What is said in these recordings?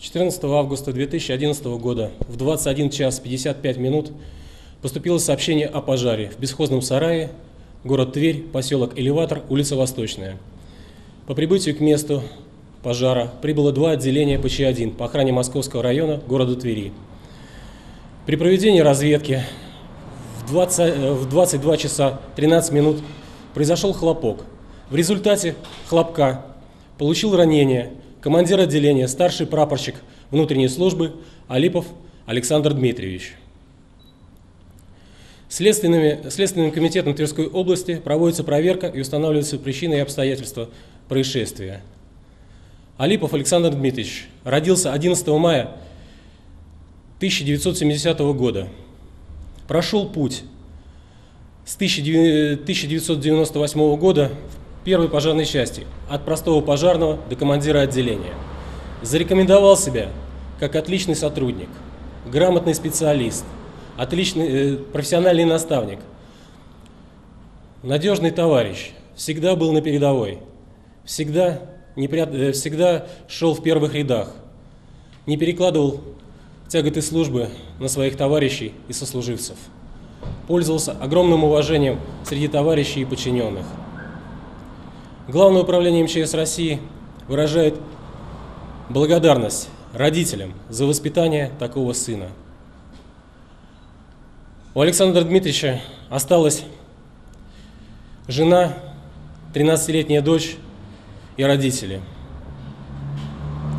14 августа 2011 года в 21 час 55 минут поступило сообщение о пожаре в бесхозном сарае, город Тверь, поселок Элеватор, улица Восточная. По прибытию к месту пожара прибыло 2 отделения ПЧ-1 по охране Московского района города Твери. При проведении разведки в 22 часа 13 минут произошел хлопок. В результате хлопка получил ранение командир отделения, старший прапорщик внутренней службы Алипов Александр Дмитриевич. Следственным комитетом Тверской области проводится проверка и устанавливаются причины и обстоятельства происшествия. Алипов Александр Дмитриевич родился 11 мая 1970 года. Прошел путь с 1998 года в первой пожарной части, от простого пожарного до командира отделения. Зарекомендовал себя как отличный сотрудник, грамотный специалист, отличный профессиональный наставник, надежный товарищ, всегда был на передовой, всегда шел в первых рядах, не перекладывал тяготы службы на своих товарищей и сослуживцев, пользовался огромным уважением среди товарищей и подчиненных. Главное управление МЧС России выражает благодарность родителям за воспитание такого сына. У Александра Дмитриевича осталась жена, 13-летняя дочь и родители.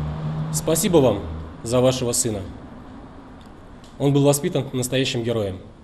Спасибо вам за вашего сына. Он был воспитан настоящим героем.